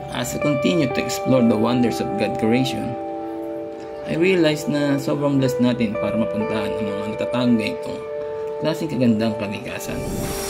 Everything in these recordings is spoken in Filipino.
As I continue to explore the wonders of God's creation, I realized na sobrang blessed natin para mapuntahan ang mga natatagong ganitong klaseng kagandang kalikasan.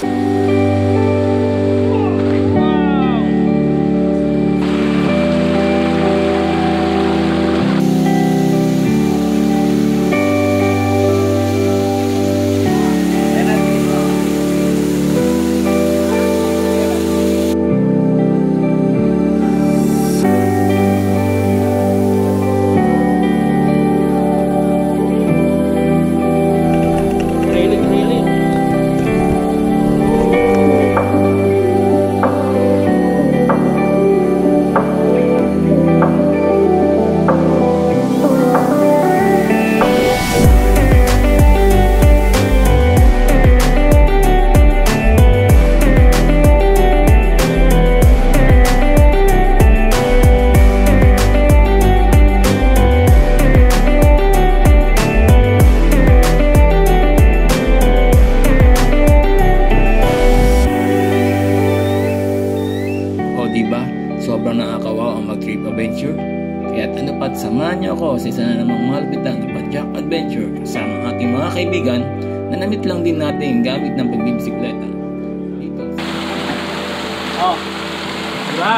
Diba? Sobrang nakakawaw ang mag-trip adventure. Kaya't ano pat, samahan niyo ako sa isa na namang malpitan na pa-Jack Adventure kasama ang ating mga kaibigan na namit lang din natin gamit ng pagbibisikleta. Dito. Oh, diba?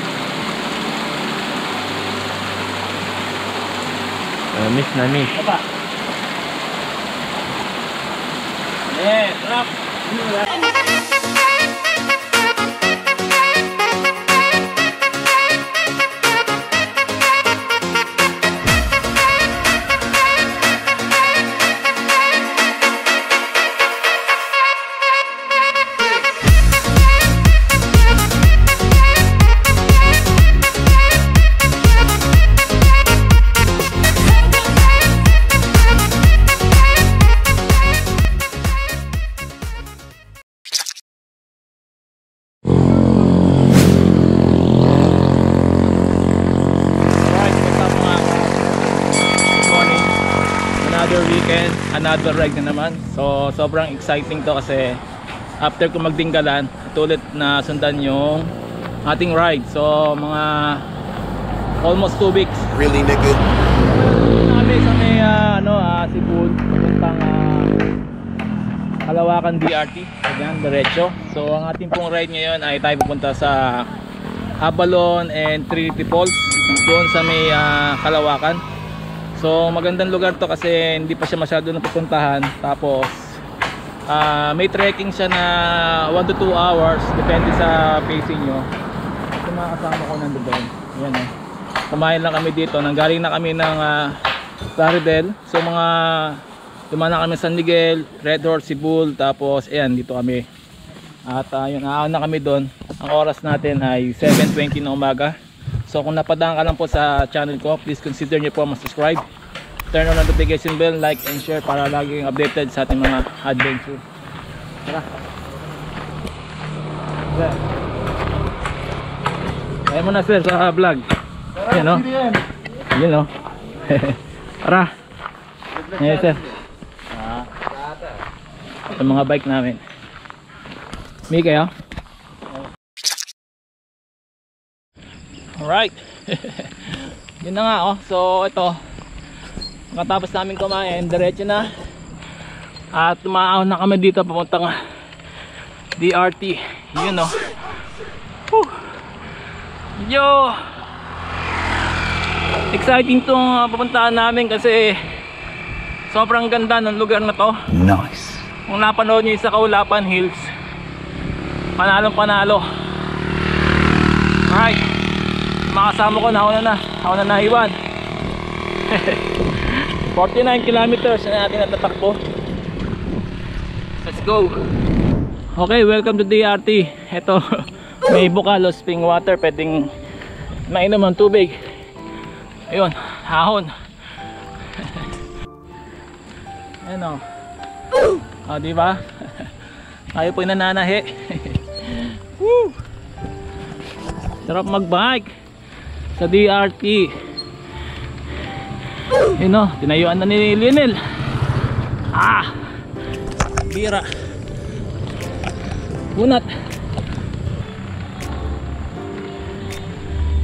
Miss na miss. Apa? Trap! Weekend, another ride na naman. So sobrang exciting to kasi after ko magdinggalan at ulit na sundan yung ating ride. So mga almost 2 weeks. Really nigga? Kami sa may Cebu, papuntang Kalawakan DRT. Ayan, diretso. So ang ating pong ride ngayon ay tayo pupunta sa Abalon and Trinity Falls doon sa may Kalawakan. So magandang lugar to kasi hindi pa siya masyado napupuntahan. Tapos may trekking siya na 1 to 2 hours depende sa pacing nyo. Ito mga kasama ko nandoon. Ayan o. Kumain lang kami dito. Nanggaling na kami ng Plaridel. So mga dumaan na kami San Miguel, Red Horse, Cebu. Tapos ayan, dito kami. At yun, aaw na kami doon. Ang oras natin ay 7:20 na umaga. So kung napadaan ka lang po sa channel ko, please consider nyo po mag-subscribe, turn on notification bell, like and share para laging updated sa ating mga adventure. Tara. Ayaw mo na sir sa vlog. Ayan o. Ayan o. Tara. Ayan sir. Ito mga bike namin. May kayo? Alright. Yun na nga oh. So ito, matapos namin kumain, diretso na. At tumaahon na kami dito papuntang DRT. Yun oh. Yo, exciting tong papuntahan namin kasi sobrang ganda ng lugar na to. Nice. Kung napanood nyo sa Kaulapan Hills, panalong panalo. Alright, makasama ko na ako na naiwan. 49 kilometers na natin natatakbo. Let's go. Okay, welcome to DRT. Ito, may Bukalo spring water, pwedeng mainom ng tubig. Ayun, hahon. Ayan o. O, diba? Tayo po yung nananahi. Woo! Sarap magbike sa DRT. Yun o, tinayuan na ni Lionel. Bira. Bunat.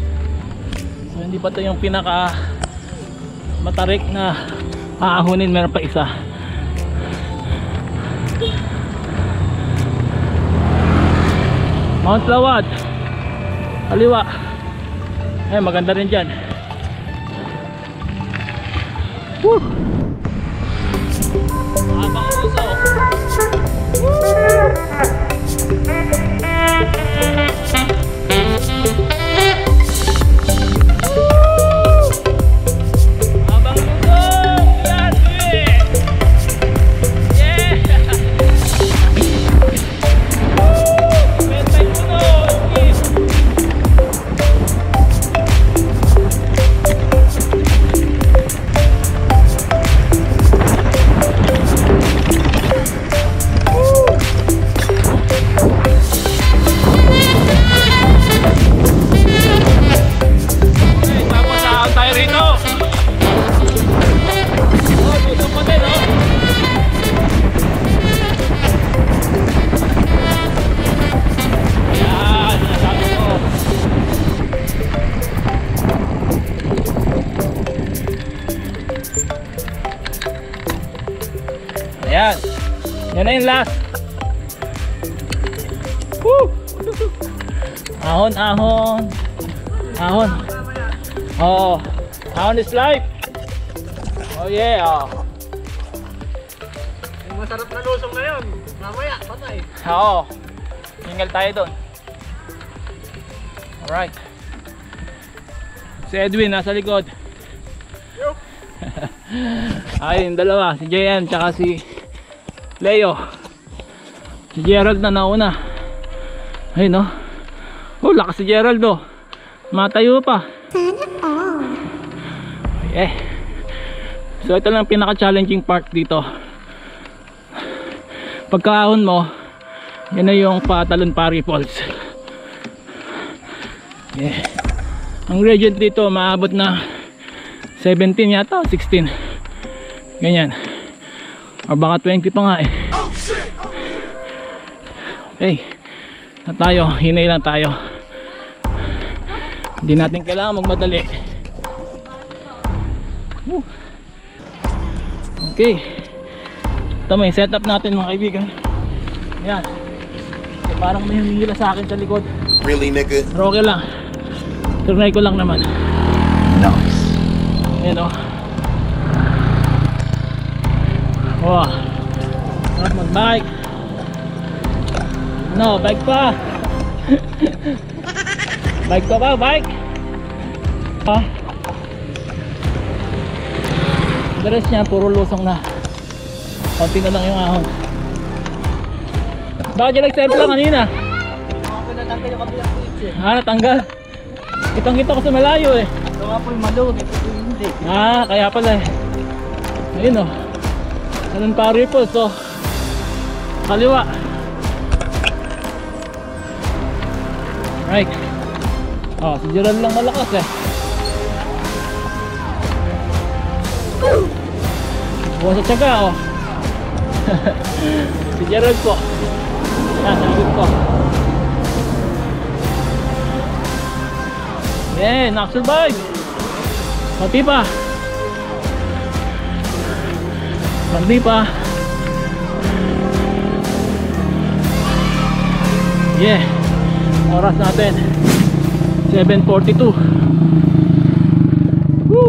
hindi pa ito yung pinaka matarik na aahunin, meron pa isa. Mount Lawad, kaliwa. Ay, maganda rin dyan. Woo! Habang uso. Ayan. Yan na yung last. Woo! Ahon, ahon. Ahon. Oh, ahon is life. Oh yeah. Oh. Yung masarap na lusong na yun. Mamaya, patay. Oo. Hingal tayo doon. Alright. Si Edwin nasa likod. Ay, yung dalawa, si JM tsaka si Leo. Si Gerald na nauna. Ayun no. Oh, lakas si Gerald oh. Matayo pa. Okay. So ito lang pinaka-challenging part dito. Pagkaahon mo, yan na yung Patalon Pari Falls. Yeah. Ang gradient dito maabot na 17 yata, 16. Ganyan. O baka 20 pa nga eh. Okay. Na tayo, hinay lang tayo. Hindi natin kailangan magmadali. Okay. Ito may setup natin mga kaibigan. Ayan. Parang may humihila sa akin sa likod. Really, nigga? Pero okay lang. Turnay ko lang naman. Nice. Ayan o. Wow. Sarap mag-bike. No, bike pa. Bike pa ba? Bike? Ha? The rest niya, puro lusong na. Konti na lang yung ahon. Bakit yung nag-sempla kanina? Ako natanggal yung kabilang switch eh. Ah, natanggal. Kitang kita ko sa malayo eh. Ito nga po yung malog, ito po yung hindi. Ah, kaya pala eh. Ayun o. Patalon Pari Falls. So, kaliwa. Right. Oh, si Gerald lang malakas eh. Buwan sa tiyaga oh. Si Gerald po. Yan, sa likod ko. Yeah, nakasurvive. Pati pa. Pati pa. Yeah. Oras natin 7:42. Woo!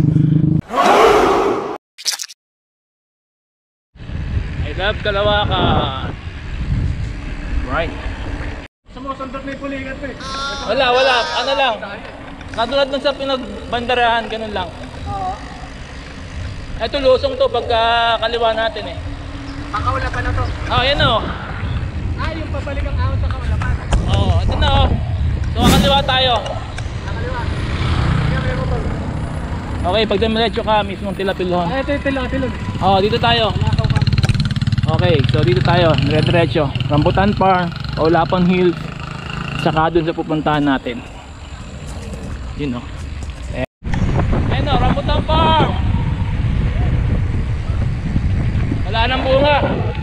I love Kalawakan. Right. Sumusundot na yung pulingat eh. Wala. Ano lang. Katulad nun sa pinagbanderahan, ganun lang. Oo. Ito lusong to pagka kaliwa natin eh. Pakawala pa na to. Oh, yan oh. Ah, yung pabalik ang ahon sa kawalapan. Oh, ito na oh. So kaliwa tayo. Nakaliwa. Kaya meron ba? Okay, pag dumiretso ka mismong Tilapilon. Ah, ito yung tilapilon. Oh, dito tayo. Nakaw ka. Okay, so dito tayo, dire-diretso. Rambutan Farm, Olapan Hills, saka dun sa pupuntahan natin. Yun o. Ayun o, Rambutan Farm. Wala nang bunga.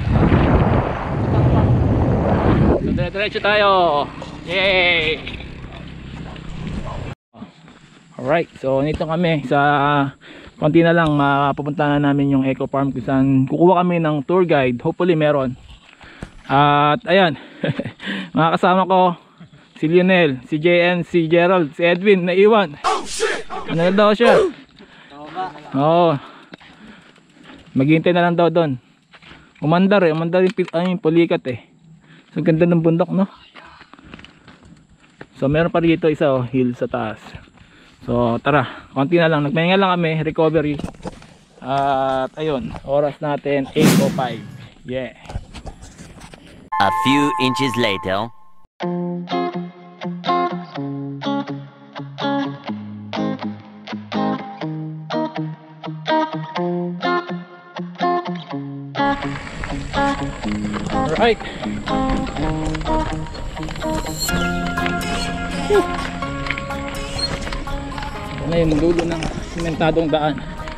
So dire-diretso tayo. Yay! Alright, so nito kami sa konti na lang mapupuntahan na namin yung Eco Farm kung saan kukuha kami ng tour guide. Hopefully meron. At ayan, mga kasama ko, si Lionel, si JN, si Gerald, si Edwin, naiwan. Ano na daw siya? Oo. Maghihintay na lang daw doon. Umandar yung pulikat eh. So ganda ng bundok, no? So meron pa rito isa hill sa taas. So tara, konti na lang, nagpahinga lang kami, recovery. At ayun, oras natin 8:05. Yeah. A few inches later. Alright. Ano yung dulo ng simentadong daan.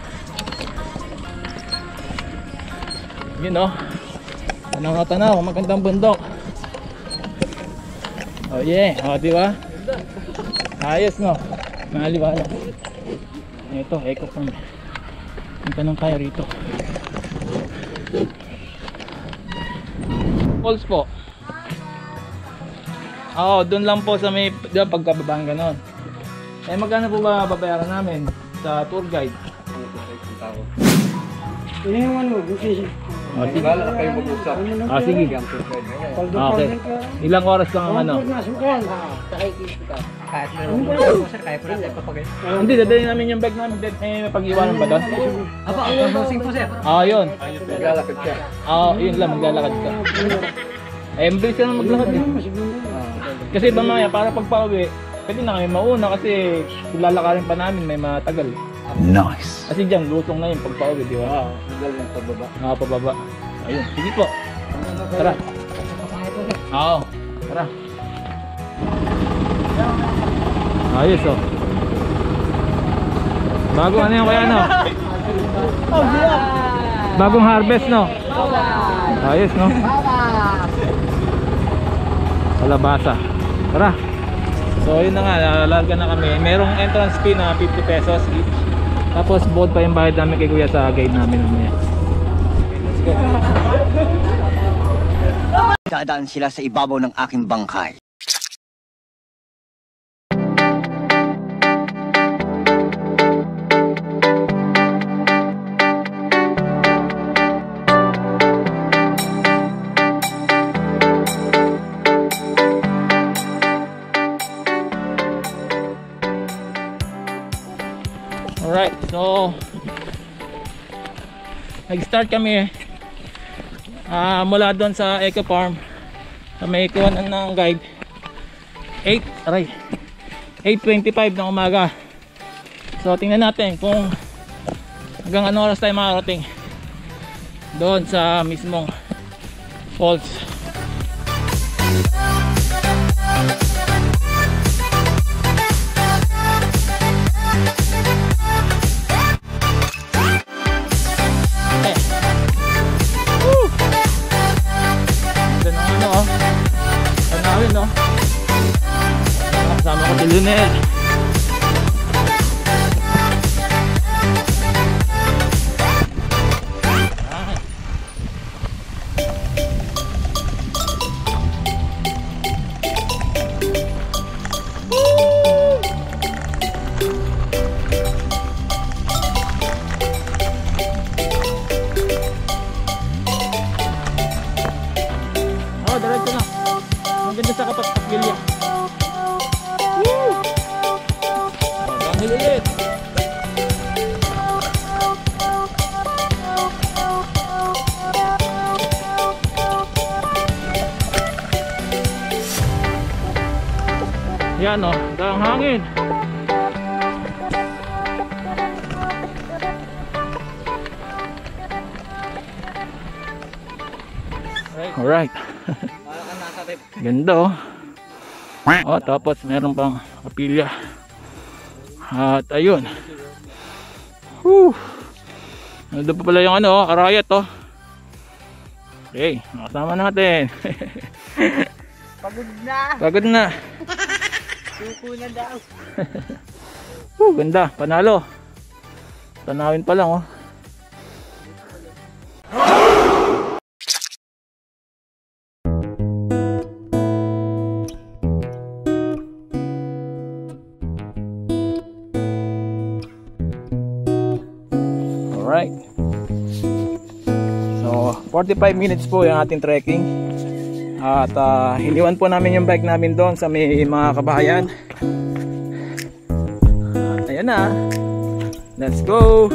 Yun o. Tanaw na tanaw, magandang bundok. Oh yeah, o diba? Ayos no, maliwala. Ito, Eco Farm. Punta nang kaya rito. Falls po. Oo, doon lang po sa may pagkababang ganon. Eh magkano po ba babayaran namin sa tour guide? Sige. Okay. Ilang oras lang ang ano? Hindi, dadalhin namin yung bag namin. May pag-iwanan ba doon? Yun. Maglalakad ka. Yun lang, maglalakad ka. Ang bilis ka na maglakad eh. Kasi ba mamaya, para pagpa-uwi, pwede na kami mauna kasi lalakarin pa namin, may matagal. Nice. Kasi dyan, lusong na yun pagpa-uwi, di ba? Magaling pababa. Pababa. Ayun, sige po. Tara. Oo, tara. Ayos oh. Bagong ano yung kaya no? Bagong harvest no? Ayos no? Kalabasa. Tara. So yun na nga, lalarga na kami. Merong entrance fee na 50 pesos each. Tapos board pa yung bayad namin kay kuya sa guide namin mamaya. Let's go. Dadaan sila sa ibabaw ng aking bangkay. Alright, so nag-start kami mula doon sa Eco Farm sa may kuwanan ng guide 8:25 ng umaga. So tingnan natin kung hanggang ano oras tayo makarating doon sa mismong falls. Kasama ko si Lionel. Diretso na. Ang ganda sa kapag-gilya. Ulit. Yan o, ang hangin. Alright. Ganda oh. Oh, tapos meron pang kapilya. At ayun. Nandun pa pala yung ano, arayat oh. Okay, nakasama natin. Pagod na. Pagod na. Suko na daw. Ganda, panalo. Tanawin pa lang, oh. Alright. So, 45 minutes po yung ating trekking. At hiniwan po namin yung bike namin doon sa may mga kabahayan. At ayan na. Let's go.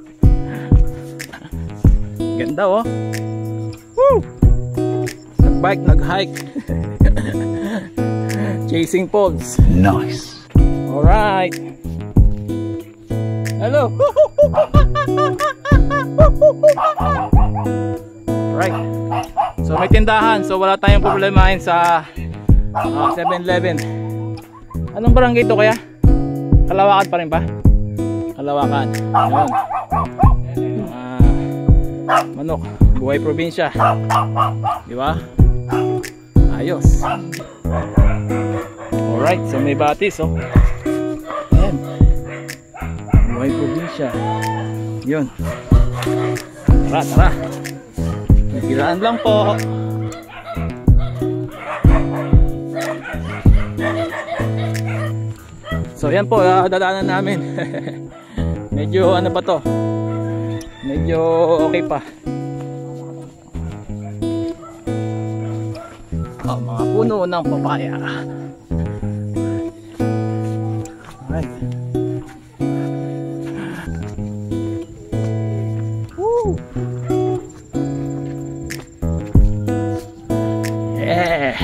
Ganda, oh. Woo! Nag-bike, nag-hike. Chasing poles. Nice. Alright. Hello. Right. So may tindahan, so wala tayong problemahin sa 7-Eleven. Anong barangay ito kaya? Kalawakan pa rin ba? Kalawakan. Ayun. Manok, buhay probinsya. Di ba? Ayos. Alright, so may batis, oh. Ayan. Buhay probinsya. Yun. Tara, tara. Nagkiraan lang po. So yan po, dadaanan namin. Medyo ano pa to, medyo okay pa. Oh, mga puno ng papaya. Alright. Woo! Yeah!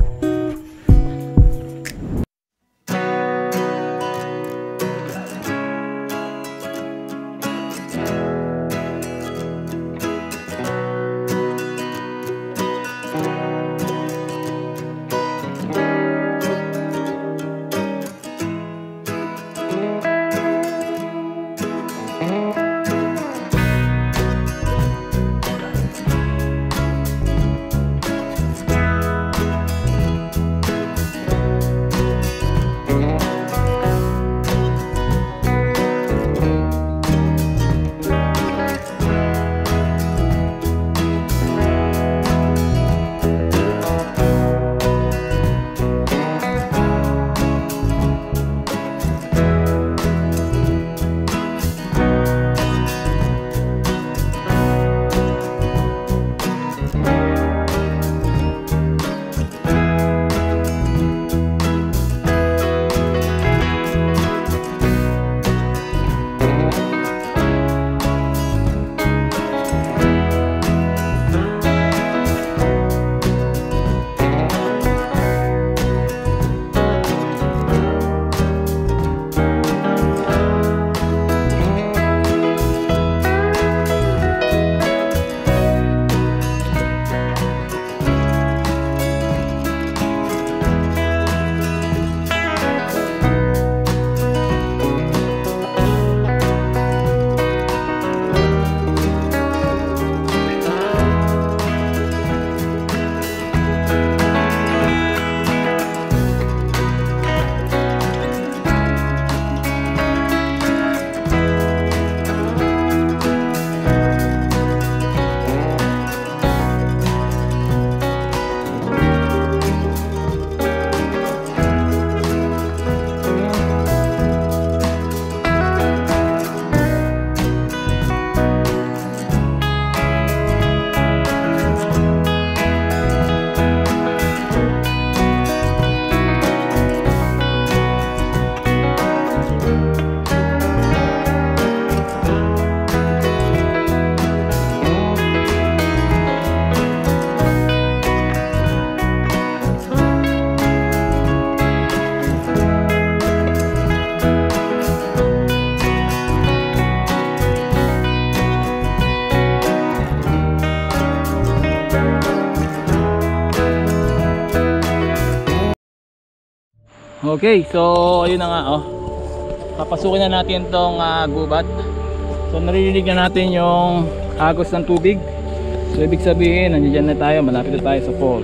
Okay, so ayun na nga, oh. Papasukin na natin tong gubat. So naririnig na natin yung agos ng tubig. So ibig sabihin, nandiyan na tayo, malapit na tayo sa falls.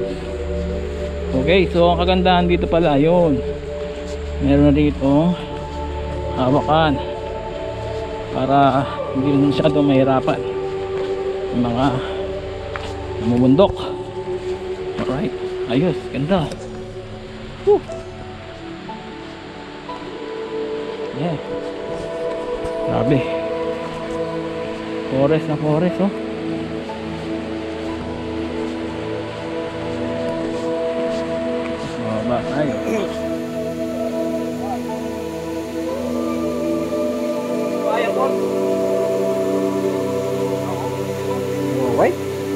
Okay, so ang kagandahan dito pala, yun. Meron na dito hawakan para hindi rin masyado mahirapan yung mga namumundok. Alright, ayos, ganda. Woo. Yeah, grabe, forest na forest, oh. Mababa tayo. Alright.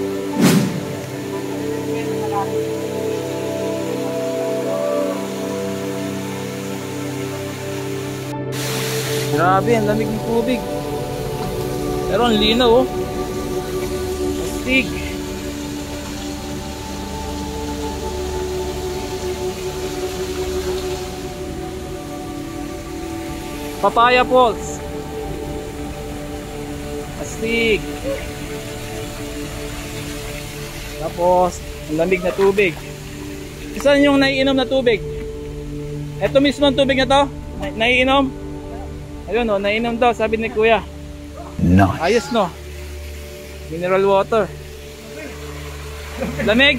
Grabe, ang lamig ng tubig. Pero ang linaw, oh. Astig. Papaya Falls. Astig. Tapos, ang lamig na tubig. Saan yung naiinom na tubig? Ito mismo ang tubig na to? Naiinom? Ayun, oh, naiinom daw, sabi ni Kuya. Nice. Ayos, no? Mineral water. Lamig.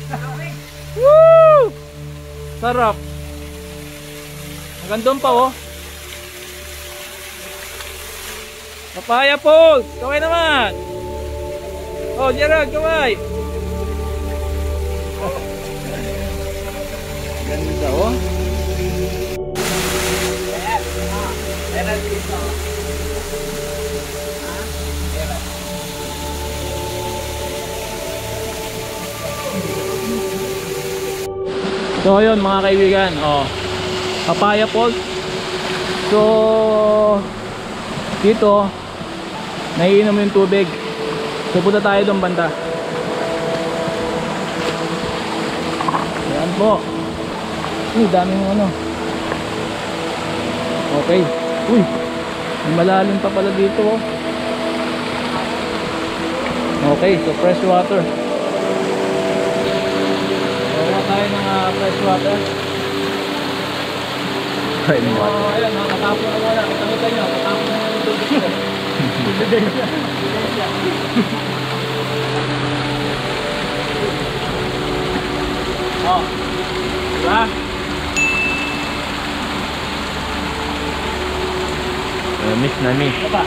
Woo! Sarap. Hanggang doon pa, oh. Papaya Falls. Kaway naman. Oh, Gerald, kaway. Ganda, oh. So ayun mga kaibigan, oh, Papaya Falls. So dito naiinom yung tubig. So punta tayo doon banda. Ayan po. Uy, daming ano. Okay. Uy, may malalim pa pala dito, oh. Okay, so fresh water. Kuha tayo ng fresh water. Fresh water. So, ayun, nakatapon na muna. Kita nyo, nakatapon na yung tubig ko. Oh, diba? Miss na miss. Apa?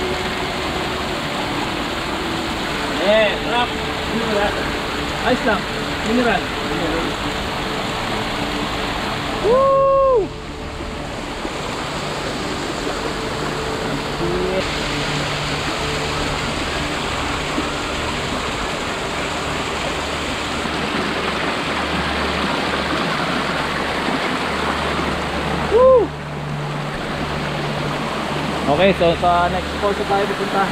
Sarap. Mineral. Ayos lang. Mineral. Woo! Woo! Okay, so sa next spot tayo pupunta.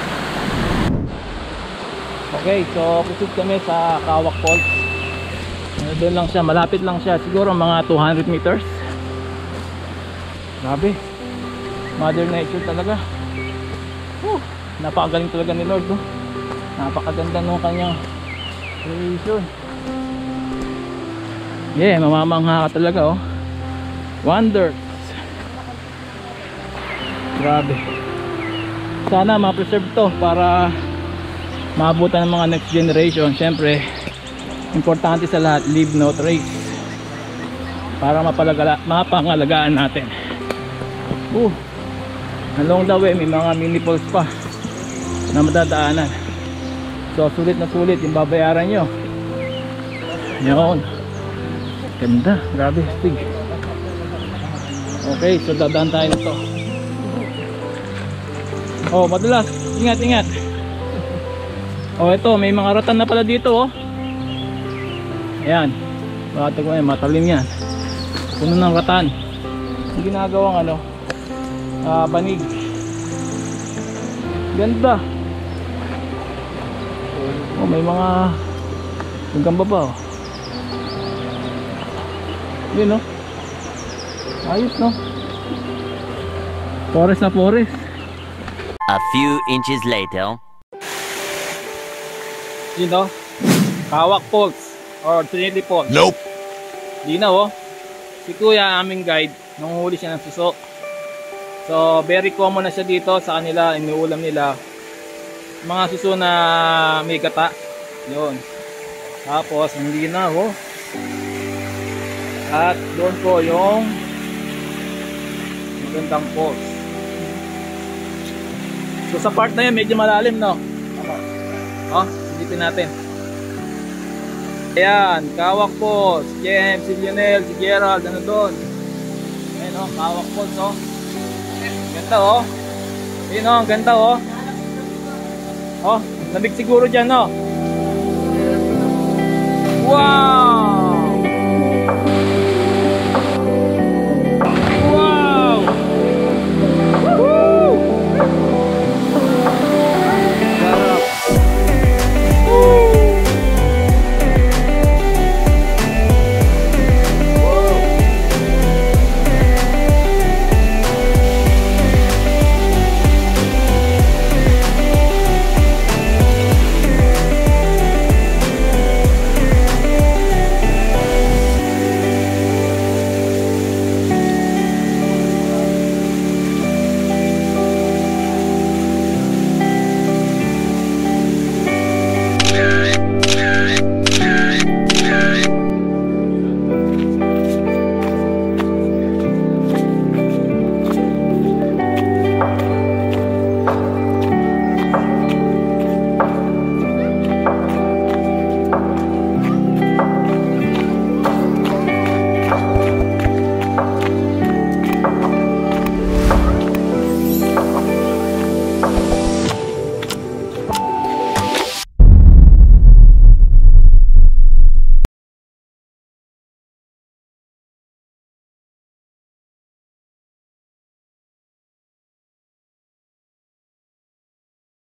Okay, so pupunta kami sa Kawak Falls. Doon lang siya, malapit lang siya, siguro mga 200 meters. Grabe, Mother Nature talaga. Napakagaling talaga ni Lord, oh. Napakaganda ng kanyang creation. Yeah, mamamangha ka talaga, oh. Wonders. Grabe. Sana ma-preserve to para maabutan ng mga next generation. Siyempre, importante sa lahat, leave no trace para mapangalagaan natin. Along the way may mga mini falls pa na madadaanan. So sulit na sulit yung babayaran nyo. Yun, ganda, grabe, stig. Okay, so dadaan tayo nito. Oh, madulas. Ingat, ingat. Oh, ito, may mga ratan na pala dito, oh. Ayan. Bakit ko yan, matalim yan. Puno ng ratan. Yung ginagawang ano, banig. Ganda. Oh, may mga hanggang baba, oh. Yun, oh. Ayos, no? Forest na forest. A few inches later. You know, Kawak Falls or Trinity Falls. Nope. Di na, oh. Si Kuya, aming guide, nanguhuli siya ng suso. So very common na siya dito sa kanila, iniulam nila. Mga suso na may gata. Yun. Tapos hindi na oh. At doon po yung magandang post. So sa part na yun medyo malalim, no? Oh, silipin natin. Ayan, kawak po. Si James, si Lionel, si Gerald, ano doon? Ayan o, kawak po, no? Ganda o. Ayan o, ang ganda o. Oh, lamig siguro dyan, no? Wow!